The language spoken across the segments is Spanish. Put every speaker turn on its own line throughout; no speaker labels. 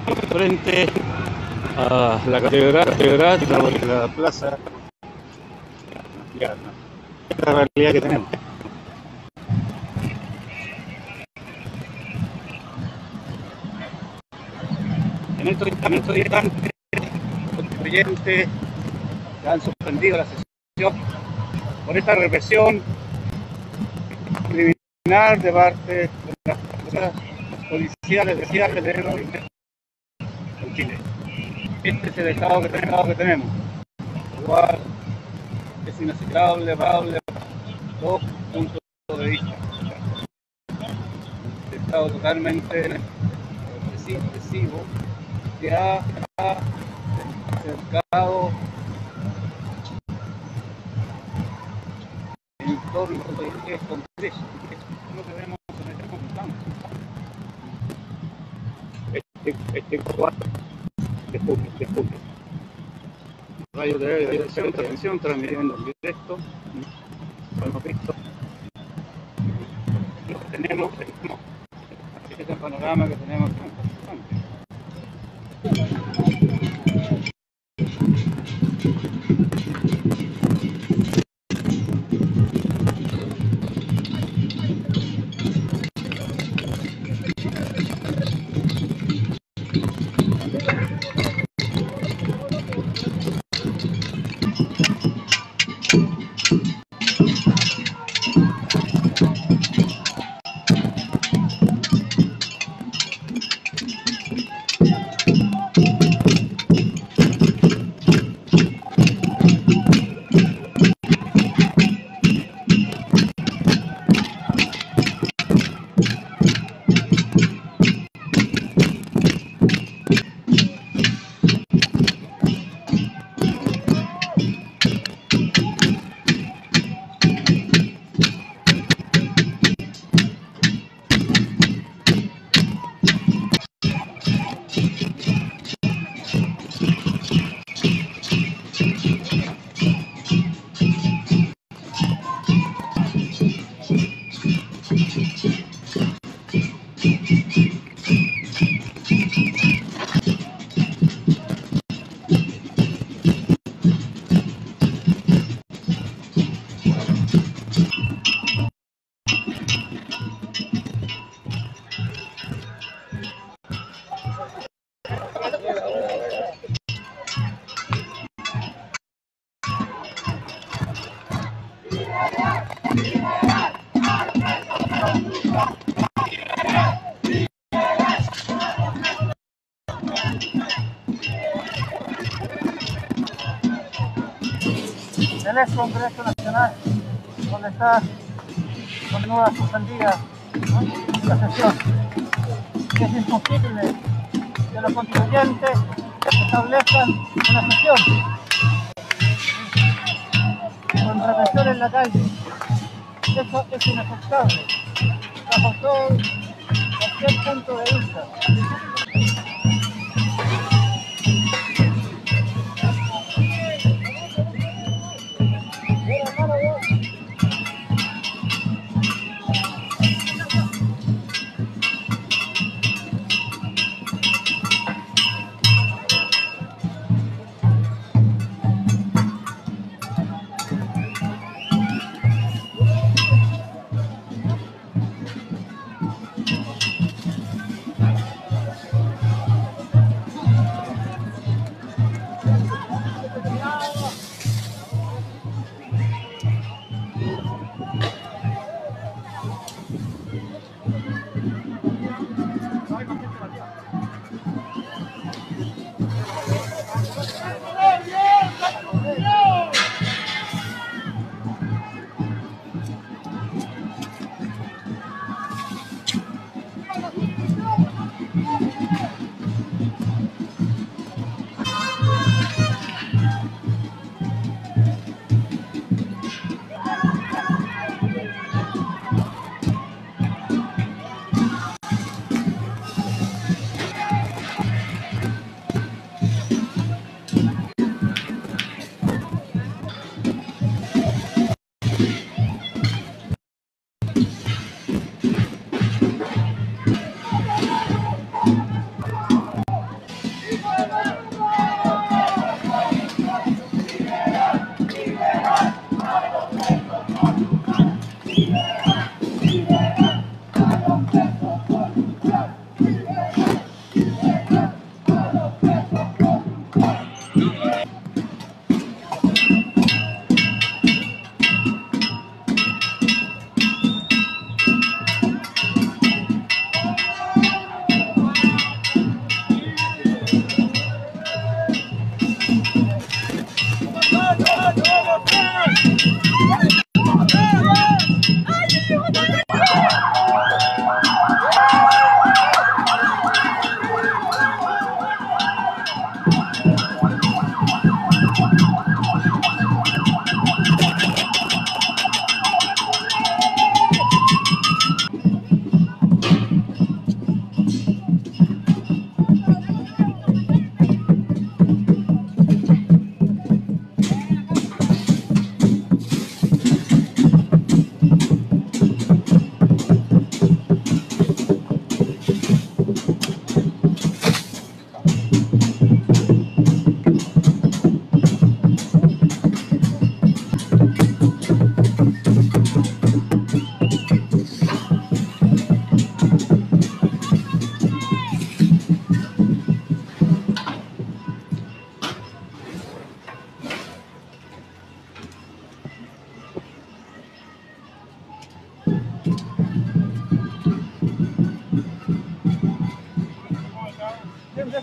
frente a la catedral de la plaza. Ya, no. Esta es la realidad que tenemos. En estos instantes, los constituyentes han suspendido la sesión por esta represión criminal de parte de las fuerzas policiales de en Chile. Este es el estado que tenemos. Igual es inaceptable para todos puntos de vista. Un estado totalmente represivo que ha cercado en torno de estos derechos. No debemos someter con este cuarto de julio. Radio de televisión transmitiendo en directo. Hemos visto lo que tenemos. Este es el panorama que tenemos.
El ex Congreso Nacional, donde continúa suspendida la sesión. Es imposible que los constituyentes establezcan una sesión con represión en la calle. Eso es inaceptable, bajo todo cualquier punto de vista. ¿Dónde?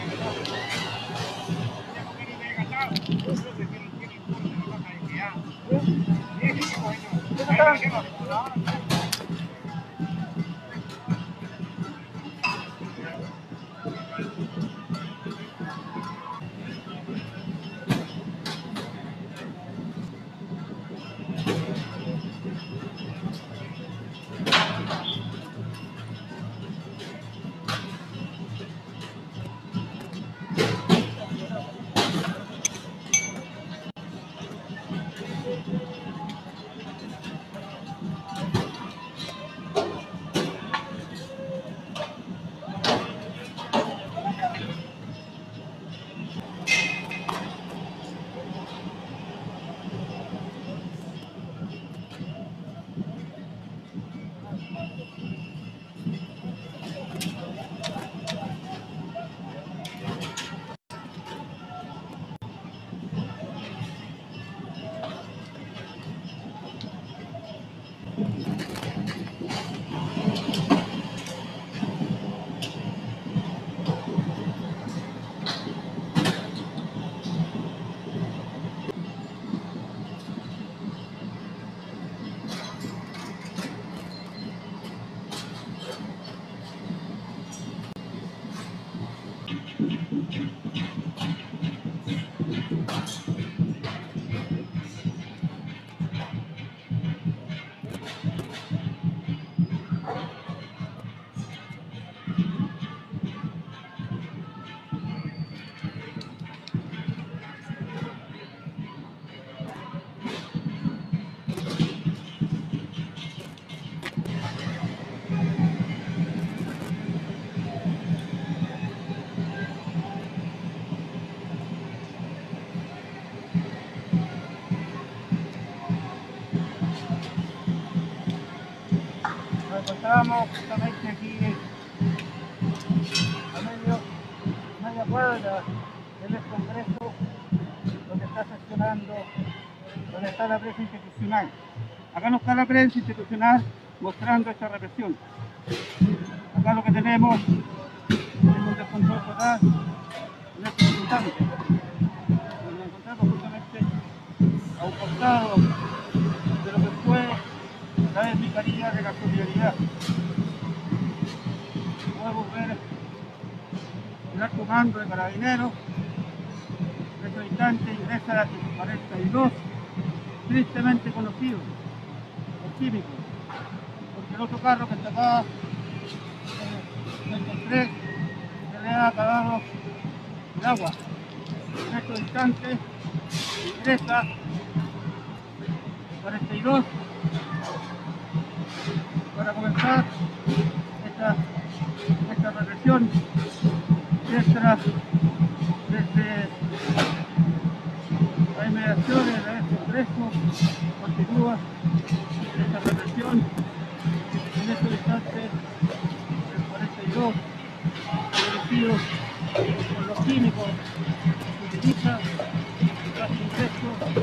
Nos encontramos justamente aquí a media cuadra del Congreso, donde está sesionando, donde está la prensa institucional. Acá no está la prensa institucional mostrando esta represión. Acá lo que tenemos es un descontrol total en este instante. Nos encontramos justamente a un costado de lo que fue la desmicaría de la solidaridad. Podemos ver el alto mando de carabineros. En este instante ingresa el 42, tristemente conocidos, los químicos, porque el otro carro que está acá, me encontré, se le ha acabado el agua. En estos instantes ingresa el 42 para comenzar esta represión mientras desde las inmediaciones del Congreso continúa esta represión. En estos instantes el 42 dirigidos por los químicos que utilizan tras ingreso.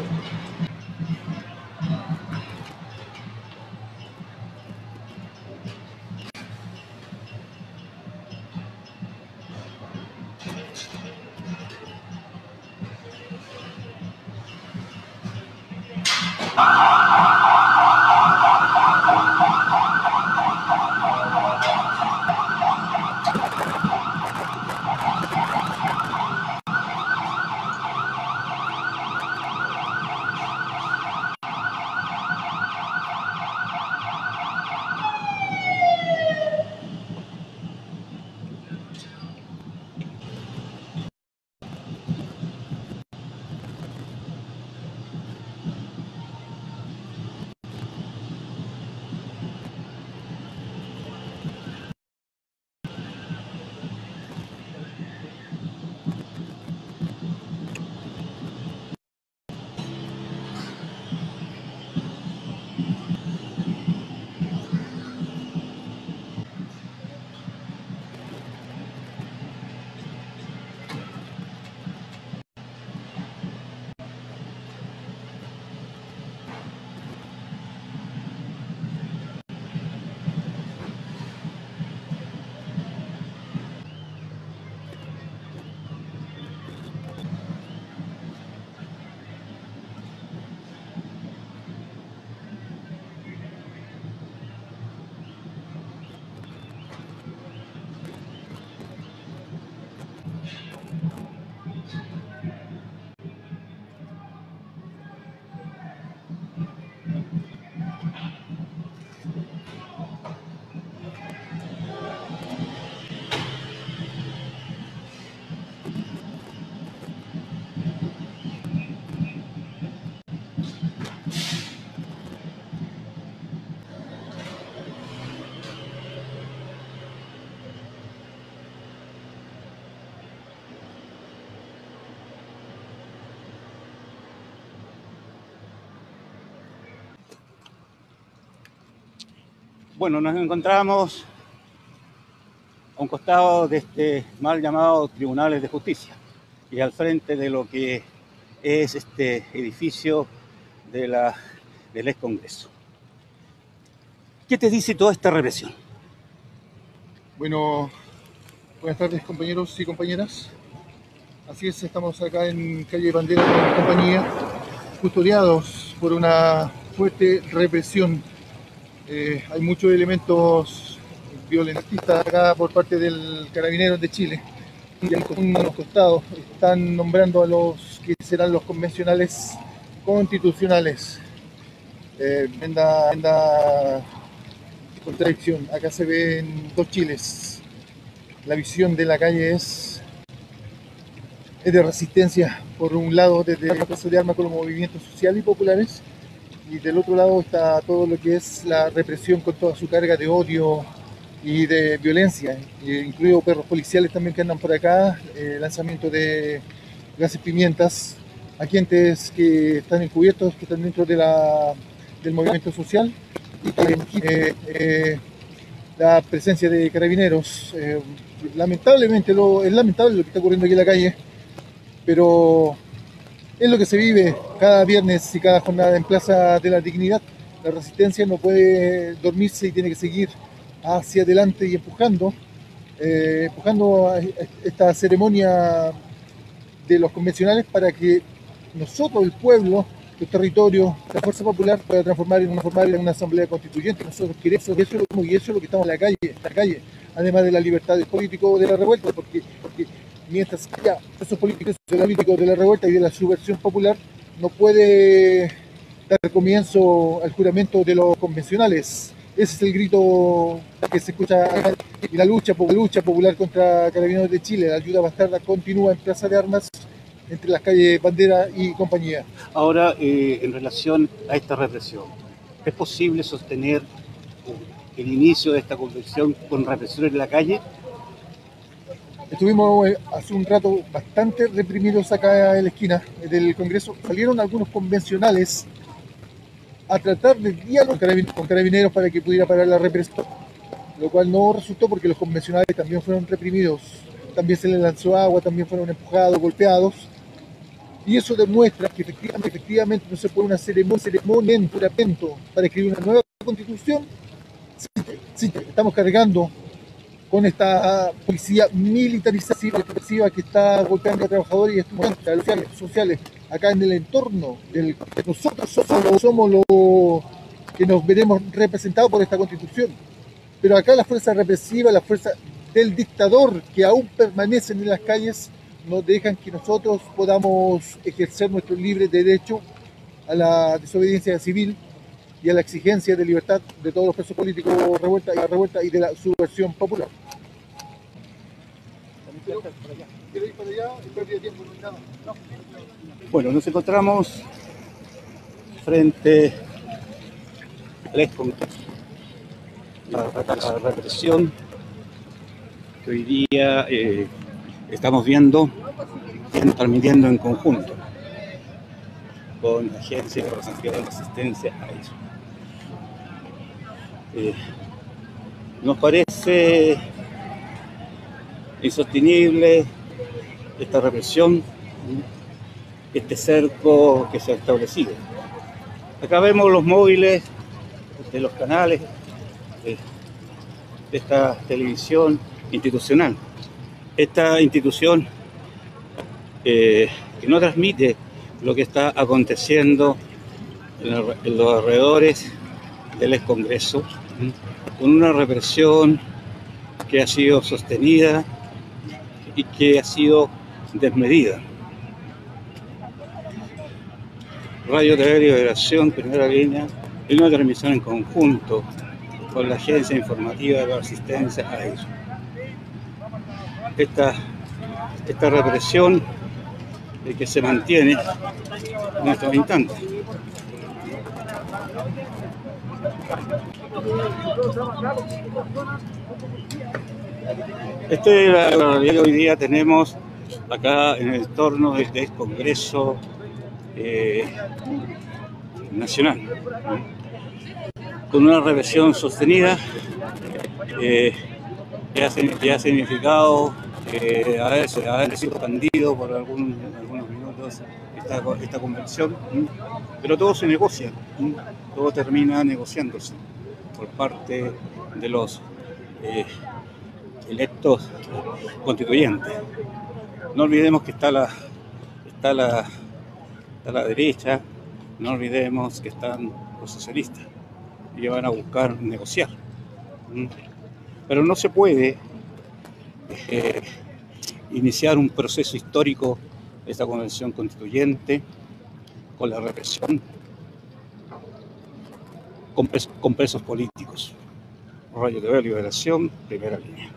Bueno, nos encontramos a un costado de este mal llamado Tribunales de Justicia y al frente de lo que es este edificio del ex Congreso. ¿Qué te dice toda esta represión?
Bueno, buenas tardes compañeros y compañeras. Así es, estamos acá en calle Bandera con compañía, custodiados por una fuerte represión. Hay muchos elementos violentistas acá por parte del Carabineros de Chile. Y a los costados están nombrando a los que serán los convencionales constitucionales. Tremenda contradicción. Acá se ven dos Chiles. La visión de la calle es de resistencia, por un lado desde la plaza de armas con los movimientos sociales y populares, y del otro lado está todo lo que es la represión con toda su carga de odio y de violencia, incluidos perros policiales también que andan por acá, lanzamiento de gases pimientas, agentes que están encubiertos, que están dentro del movimiento social, y la presencia de carabineros. Lamentablemente es lamentable lo que está ocurriendo aquí en la calle, pero es lo que se vive cada viernes y cada jornada en Plaza de la Dignidad. La resistencia no puede dormirse y tiene que seguir hacia adelante y empujando a esta ceremonia de los convencionales para que nosotros, el pueblo, el territorio, la fuerza popular pueda transformar en una asamblea constituyente. Nosotros queremos, y eso es lo que estamos en la calle, además de la libertad del político de la revuelta, porque mientras haya esos políticos de la revuelta y de la subversión popular, no puede dar comienzo al juramento de los convencionales. Ese es el grito que se escucha acá. Y la lucha popular contra Carabineros de Chile, la ayuda bastarda, continúa en Plaza de Armas, entre las calles Bandera y compañía.
Ahora, en relación a esta represión, ¿es posible sostener el inicio de esta convención con represión en la calle?
Estuvimos hace un rato bastante reprimidos acá en la esquina del Congreso. Salieron algunos convencionales a tratar de dialogar con carabineros para que pudiera parar la represión, lo cual no resultó porque los convencionales también fueron reprimidos. También se les lanzó agua, también fueron empujados, golpeados. Y eso demuestra que efectivamente no se puede una ceremonia en juramento para escribir una nueva constitución. Sí, estamos cargando con esta policía militarizada que está golpeando a trabajadores y estudiantes, a los sociales, acá en el entorno del nosotros somos los que nos veremos representados por esta constitución. Pero acá la fuerza represiva, la fuerza del dictador que aún permanecen en las calles, no dejan que nosotros podamos ejercer nuestro libre derecho a la desobediencia civil y a la exigencia de libertad de todos los presos políticos revuelta y de la subversión popular. ¿Quiero ir para allá? ¿Pérdida de tiempo? No.
Bueno, nos encontramos frente al ex Congreso, la represión que hoy día estamos viendo, transmitiendo en conjunto con agencias de resistencia a eso. Nos parece insostenible esta represión, este cerco que se ha establecido. Acá vemos los móviles de los canales de esta televisión institucional. Esta institución que no transmite lo que está aconteciendo en los alrededores del ex Congreso, con una represión que ha sido sostenida y que ha sido desmedida. Radio TV Liberación, primera línea, y una transmisión en conjunto con la Agencia Informativa de la Resistencia a eso. Esta represión que se mantiene en estos instantes. Esta es la realidad que hoy día tenemos acá en el entorno del ex Congreso Nacional. con una represión sostenida, que ha significado haber sido expandido por algunos minutos esta convención, pero todo se negocia, todo termina negociándose por parte de los electos constituyentes. No olvidemos que está la derecha, no olvidemos que están los socialistas y que van a buscar negociar. Pero no se puede iniciar un proceso histórico de esta convención constituyente con la represión, con presos políticos. Radio TV Liberación, primera línea.